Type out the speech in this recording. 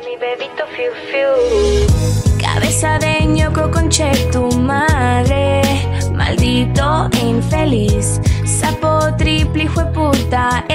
mi bebito fiu fiu. Cabeza de ñoco conche tu madre, maldito e infeliz. Sapo triple hijo de puta,